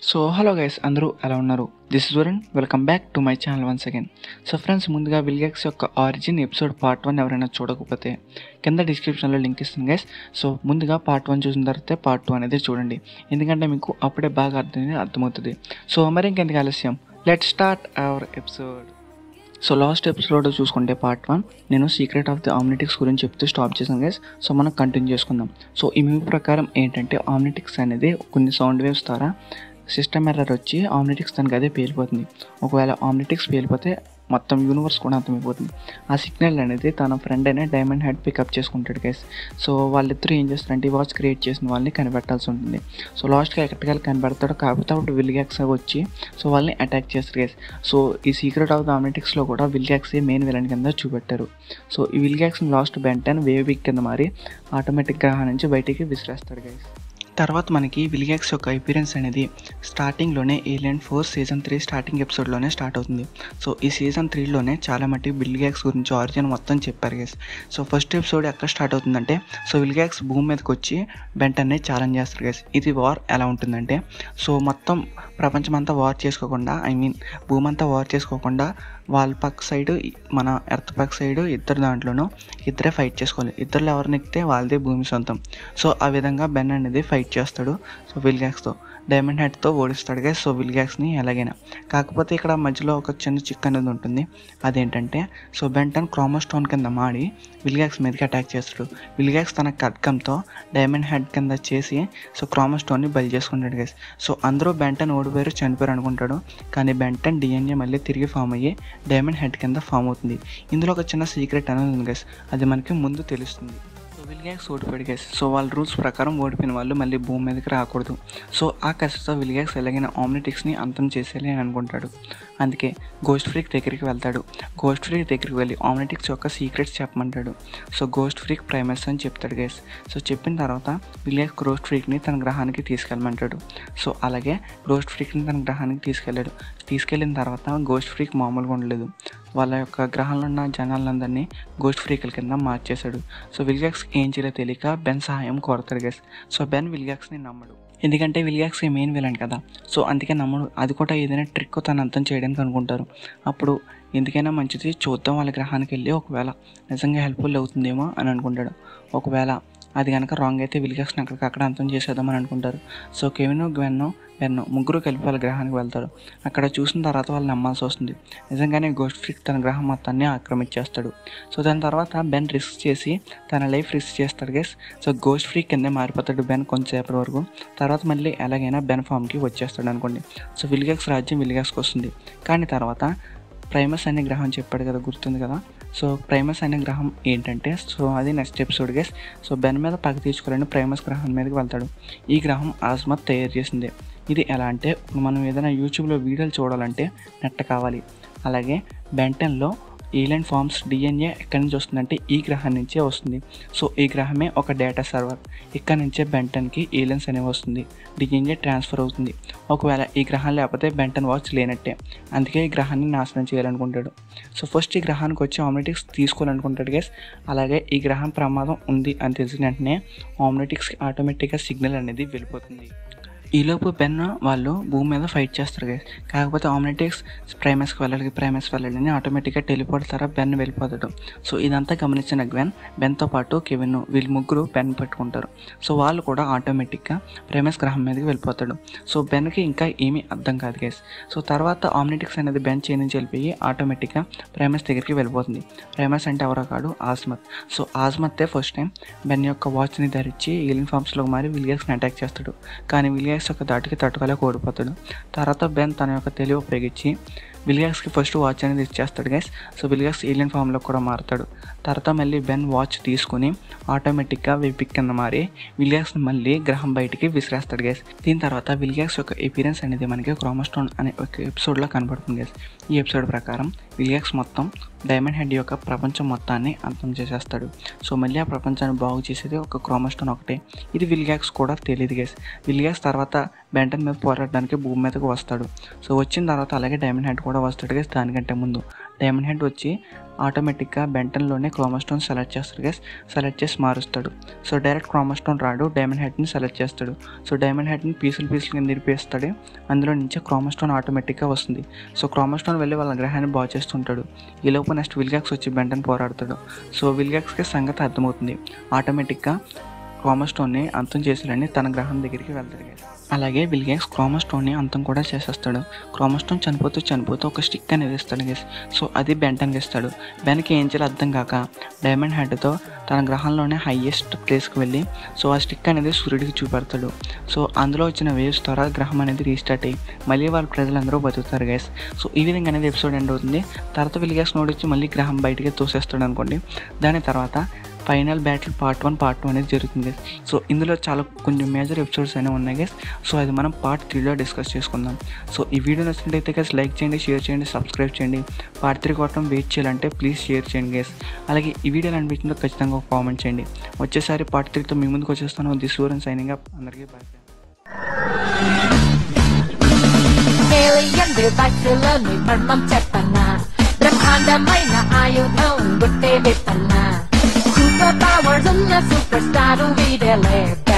So hello guys, అందరూ ఎలా ఉన్నారు? This is Varun. Welcome back to my channel once again. So friends, ముందుగా Vilgax యొక్క ఆరిజిన్ ఎపిసోడ్ పార్ట్ 1 ఎవరైనా చూడకపోతే కింద డిస్క్రిప్షన్లో లింక్ ఇస్తుంది గైస్. సో ముందుగా పార్ట్ 1 చూసిన తర్వాత పార్ట్ 2 అనేది చూడండి, ఎందుకంటే మీకు అప్పుడే బాగా అర్థమవుతుంది. సో మరి ఇంకెందుకు ఆలస్యం, let start our episode. So last episode చూసుకుంటే పార్ట్ 1 నేను సీక్రెట్ ఆఫ్ ది ఆమ్నిటిక్స్ గురించి చెప్తూ స్టాప్ చేశాను గైస్. సో మనం కంటిన్యూ చేసుకుందాం. సో ఈ మూవీ ప్రకారం ఏంటంటే ఆమ్నిటిక్స్ అనేది కొన్ని సౌండ్ వేవ్స్ ద్వారా సిస్టమ్ ఎర్రర్ వచ్చి ఆమ్నిటిక్స్ దానికి అదే పేలిపోతుంది. ఒకవేళ ఆమ్నిటిక్స్ పేలిపోతే మొత్తం యూనివర్స్ కూడా అంతమైపోతుంది. ఆ సిగ్నల్ అనేది తన ఫ్రెండ్ అయినా డైమండ్ హెడ్ పికప్ చేసుకుంటాడు గైస్. సో వాళ్ళిద్దరూ ఏం చేస్తారంటే ఈ వాచ్ క్రియేట్ చేసిన వాళ్ళని కనిపెట్టాల్సి ఉంటుంది. సో లాస్ట్గా ఎక్కడికి కనిపెడతాడు, కాకపోతే అప్పుడు విల్గాక్స్ వచ్చి సో వాళ్ళని అటాక్ చేస్తారు గైస్. సో ఈ సీక్రెట్ ఆఫ్ ద ఆమ్నిటిక్స్లో కూడా విల్గాక్స్ మెయిన్ విలన్ కింద చూపెట్టారు. సో ఈ విల్గాక్స్ని లాస్ట్ బెంటన్ వేవ్ బిగ్ కింద మారి ఆటోమేటిక్ గ్రహం నుంచి బయటికి విసిరేస్తాడు గైస్. తర్వాత మనకి విల్గాక్స్ యొక్క అపిరెన్స్ అనేది స్టార్టింగ్లోనే ఏలియన్ ఫోర్స్ సీజన్ 3 స్టార్టింగ్ ఎపిసోడ్లోనే స్టార్ట్ అవుతుంది. సో ఈ సీజన్ 3లోనే చాలా మటుకు విల్గాక్స్ గురించి ఆరిజిన్ మొత్తం చెప్పారు గైస్. సో ఫస్ట్ ఎపిసోడ్ ఎక్కడ స్టార్ట్ అవుతుందంటే, సో విల్గాక్స్ భూమి మీదకి వచ్చి బెంటన్ని ఛాలెంజ్ చేస్తారు గైస్. ఇది వార్ ఎలా ఉంటుందంటే, సో మొత్తం ప్రపంచమంతా వార్ చేసుకోకుండా, భూమి అంతా వార్ చేసుకోకుండా వాళ్ళ పక్క సైడు మన ఎర్త్ పక్క సైడు ఇద్దరే ఫైట్ చేసుకోవాలి. ఇద్దరు ఎవరు నెక్కితే వాళ్ళదే భూమి సొంతం. సో ఆ విధంగా బెన్ అనేది ఫైట్ చేస్తాడు. సో విల్గాక్స్తో డైమండ్ హెడ్తో ఓడిస్తాడు గైస్. సో విల్గాక్స్ని ఎలాగైనా, కాకపోతే ఇక్కడ మధ్యలో ఒక చిన్న చిక్ అనేది ఉంటుంది. అదేంటంటే, సో బెంటన్ క్రోమోస్టోన్ కింద మాడి విల్గాక్స్ మీదకి అటాక్ చేస్తాడు. విల్గాక్స్ తన ఖడ్గంతో డైమండ్ హెడ్ కింద చేసి సో క్రోమోస్టోన్ని బలి చేసుకుంటాడు గైస్. సో అందరూ బెంటన్ ఓడిపోయారు, చనిపోయారు అనుకుంటాడు. కానీ బెంటన్ డిఎన్ఏ మళ్ళీ తిరిగి ఫామ్ అయ్యి డైమండ్ హెడ్ కింద ఫామ్ అవుతుంది. ఇందులో ఒక చిన్న సీక్రెట్ అనేది ఉంది గైస్, అది మనకి ముందు తెలుస్తుంది. సో విల్గాక్స్ ఓడిపోయాడు గైస్. సో వాళ్ళ రూల్స్ ప్రకారం ఓడిపోయిన వాళ్ళు మళ్ళీ భూమి మీదకి రాకూడదు. సో ఆ కసితో విల్గాక్స్ ఎలాగైనా ఆమ్నిటిక్స్ని అంతం చేసేయాలి అని అనుకుంటాడు. అందుకే గోస్ట్ ఫ్రీక్ దగ్గరికి వెళ్తాడు. గోస్ట్ ఫ్రీక్ దగ్గరికి వెళ్ళి ఆమ్నిటిక్స్ యొక్క సీక్రెట్స్ చెప్పమంటాడు. సో గోస్ట్ ఫ్రీక్ ప్రైమస్ అని చెప్తాడు గైస్. సో చెప్పిన తర్వాత విల్గాక్స్ గోస్ట్ ఫ్రీక్ని తన గ్రహానికి తీసుకెళ్ళమంటాడు. సో అలాగే గోస్ట్ ఫ్రీక్ని తన గ్రహానికి తీసుకెళ్ళిన తర్వాత గోస్ట్ ఫ్రీక్ మామూలుగా ఉండలేదు. వాళ్ళ యొక్క గ్రహంలో ఉన్న జనాలందరినీ గోస్ట్ ఫ్రీకుల కింద మార్చేశాడు. సో విల్గాక్స్ ఏం చేయాలో తెలియక బెన్ సహాయం కోరతాడు గైస్. సో బెన్ విల్గాక్స్ని నమ్మడు, ఎందుకంటే విల్గాక్స్ మెయిన్ విలన్ కదా. సో అందుకే నమ్మడు. అది కూడా ఏదైనా ట్రిక్ తను అంతం చేయడానికి అనుకుంటారు. అప్పుడు ఎందుకైనా మంచిది చూద్దాం వాళ్ళ గ్రహానికి వెళ్ళి ఒకవేళ నిజంగా హెల్ప్ఫుల్ అవుతుందేమో అని అనుకుంటాడు. ఒకవేళ అది కనుక రాంగ్ అయితే విల్గాక్స్ని అక్కడ అంతం చేసేద్దామని అనుకుంటారు. సో కెవిన్, గ్వెన్, బెన్ ముగ్గురు కలిపి వాళ్ళ గ్రహానికి వెళ్తారు. అక్కడ చూసిన తర్వాత వాళ్ళు నమ్మాల్సి వస్తుంది. నిజంగానే గోస్ట్ ఫ్రీక్ తన గ్రహం మొత్తాన్ని ఆక్రమించేస్తాడు. సో దాని తర్వాత బెన్ రిస్క్ చేసి తన లైఫ్ రిస్క్ చేస్తాడు గైస్. సో గోస్ట్ ఫ్రీక్ కిందే మారిపోతాడు బెన్ కొంచెంసేపటి వరకు. తర్వాత మళ్ళీ ఎలాగైనా బెన్ ఫామ్కి వచ్చేస్తాడు అనుకోండి. సో విల్గాక్స్ రాజ్యం విల్గాక్స్కి వస్తుంది. కానీ తర్వాత ప్రైమస్ అనే గ్రహం చెప్పాడు కదా, గుర్తుంది కదా. సో ప్రైమస్ అనే గ్రహం ఏంటంటే, సో అది next episode guys. So Ben మీద పగ తీర్చుకోవాలని ప్రైమస్ గ్రహం మీదకి వెళ్తాడు. ఈ గ్రహం ఆజ్మత్ తయారు చేసింది. ఇది ఎలా అంటే, మనం ఏదైనా యూట్యూబ్లో వీడియోలు చూడాలంటే నెట్ కావాలి. అలాగే బెంటన్లో ఏలియన్ ఫార్మ్స్ డిఎన్ఏ ఎక్కడి నుంచి వస్తుందంటే ఈ గ్రహం నుంచే వస్తుంది. సో ఈ గ్రహమే ఒక డేటా సర్వర్. ఇక్కడ నుంచే బెంటన్కి ఏలియన్స్ అనేవి వస్తుంది, డిఎన్ఏ ట్రాన్స్ఫర్ అవుతుంది. ఒకవేళ ఈ గ్రహం లేకపోతే బెంటన్ వాచ్ లేనట్టే. అందుకే ఈ గ్రహాన్ని నాశనం చేయాలనుకుంటాడు. సో ఫస్ట్ ఈ గ్రహానికి వచ్చి ఆమ్నిటిక్స్ తీసుకోవాలనుకుంటాడు గైస్. అలాగే ఈ గ్రహం ప్రమాదం ఉంది అని తెలిసిన వెంటనే ఆమ్నిటిక్స్కి ఆటోమేటిక్గా సిగ్నల్ అనేది వెళ్ళిపోతుంది. ఈలోపు బెన్ వాళ్ళు భూమి మీద ఫైట్ చేస్తారు గైస్. కాకపోతే ఆమ్నిటిక్స్ ప్రైమస్కి వెళ్ళాలని ఆటోమేటిక్గా టెలిపోర్ట్ ద్వారా బెన్ వెళ్ళిపోతాడు. సో ఇదంతా గమనించిన బెన్తో పాటు కెవిన్ వీళ్ళు ముగ్గురు బెన్ పెట్టుకుంటారు. సో వాళ్ళు కూడా ఆటోమేటిక్గా ప్రైమస్ గ్రహం మీదకి వెళ్ళిపోతాడు. సో బెన్కి ఇంకా ఏమీ అర్థం కాదు గైస్. సో తర్వాత ఆమ్నిటిక్స్ అనేది బెన్ చేయి నుంచి వెళ్ళిపోయి ఆటోమేటిక్గా ప్రైమస్ దగ్గరికి వెళ్ళిపోతుంది. ప్రైమస్ అంటే ఎవరో కాదు, ఆజ్మత్. సో ఆజ్మత్తే ఫస్ట్ టైం బెన్ యొక్క వాచ్ని ధరించి ఏలియన్ ఫార్మ్స్లో మారి విల్గాక్స్ని అటాక్ చేస్తాడు. కానీ విల్గాక్స్ ఒక దాటికి తట్టుకోలేక ఓడిపోతాడు. తర్వాత బెన్ తన యొక్క తెలివి ఉపయోగించి విల్గాక్స్కి ఫస్ట్ వాచ్ అనేది ఇచ్చేస్తాడు గైస్. సో విల్గాక్స్ ఏలియన్ ఫామ్లో కూడా మారుతాడు. తర్వాత మళ్ళీ బెన్ వాచ్ తీసుకుని ఆటోమేటిక్గా వెబిక్ కింద మారి విల్గాక్స్ని మళ్ళీ గ్రహం బయటికి విసిరేస్తాడు గైస్. దీని తర్వాత విల్గాక్స్ యొక్క అపిరెన్స్ అనేది మనకి క్రోమోస్టోన్ అనే ఒక ఎపిసోడ్లో కనబడుతుంది గైస్. ఈ ఎపిసోడ్ ప్రకారం విల్గాక్స్ మొత్తం డైమండ్ హెడ్ యొక్క ప్రపంచం మొత్తాన్ని అంతం చేసేస్తాడు. సో మళ్ళీ ఆ ప్రపంచాన్ని బాగు చేసేది ఒక క్రోమోస్టోన్ ఒకటే. ఇది విల్గాక్స్ కూడా తెలియదు గైస్. విల్గాక్స్ తర్వాత బెంటన్ మీద పోరాడడానికి భూమి మీదకి వస్తాడు. సో వచ్చిన తర్వాత అలాగే డైమండ్ హెడ్ కూడా వస్తాడు గైస్. దానికంటే ముందు డైమండ్ హెడ్ వచ్చి ఆటోమేటిక్గా బెంటన్లోనే క్రోమోస్టోన్ సెలెక్ట్ చేస్తాడు గైస్. సెలెక్ట్ చేసి మారుస్తాడు. సో డైరెక్ట్ క్రోమోస్టోన్ రాడు, డైమండ్ హెడ్ని సెలెక్ట్ చేస్తాడు. సో డైమండ్ హెడ్ని పీసులు కింద నిరిపేస్తాడు. అందులో నుంచి క్రోమోస్టోన్ ఆటోమేటిక్గా వస్తుంది. సో క్రోమోస్టోన్ వెళ్ళి వాళ్ళ గ్రహాన్ని బాగు చేస్తుంటాడు. ఈలోపు నెక్స్ట్ విల్గాక్స్ వచ్చి బెంటన్ పోరాడతాడు. సో విల్గాక్స్కి సంగతి అర్థమవుతుంది. ఆటోమేటిక్గా క్రోమోస్టోన్ని అంతం చేసేయాలని తన గ్రహం దగ్గరికి వెళ్తాడు గైస్. అలాగే విల్గాక్స్ క్రోమోస్టోన్ని అంతం కూడా చేసేస్తాడు. క్రోమోస్టోన్ చనిపోతూ ఒక స్టిక్ అనేది ఇస్తాడు గైస్. సో అది బెంటన్కి ఇస్తాడు. బెన్కి ఏం చేయాలో అర్థం కాక డైమండ్ హెడ్తో తన గ్రహంలోనే హైయెస్ట్ ప్లేస్కి వెళ్ళి సో ఆ స్టిక్ అనేది సూర్యుడికి చూపెడతాడు. సో అందులో వచ్చిన వేవ్స్ ద్వారా గ్రహం అనేది రీస్టార్ట్ అయ్యి మళ్ళీ వాళ్ళ ప్రజలందరూ బతుకుతారు గైస్. సో ఈ విధంగా అనేది ఎపిసోడ్ ఎండ్ అవుతుంది. తర్వాత విల్గాక్స్ నోడొచ్చి మళ్ళీ గ్రహం బయటికి తోసేస్తాడు అనుకోండి. దాని తర్వాత ఫైనల్ బ్యాటిల్ పార్ట్ 1 అనేది జరుగుతుంది గైస్. సో ఇందులో చాలా కొంచెం మేజర్ ఎపిసోడ్స్ అయినా ఉన్నాయి గైస్. సో అది మనం పార్ట్ 3లో డిస్కస్ చేసుకుందాం. సో ఈ వీడియో నచ్చినట్టయితే గైస్ లైక్ చేయండి, షేర్ చేయండి, సబ్స్క్రైబ్ చేయండి. పార్ట్ 3 కోసం వెయిట్ చేయాలంటే ప్లీజ్ షేర్ చేయండి గైస్. అలాగే ఈ వీడియోలో అనిపించిందో ఖచ్చితంగా ఒక కామెంట్ చేయండి. వచ్చేసారి పార్ట్ 3తో మీ ముందుకు వచ్చేస్తాను. This Varun signing up. అందరికీ bye. Superpowers on the superstar, we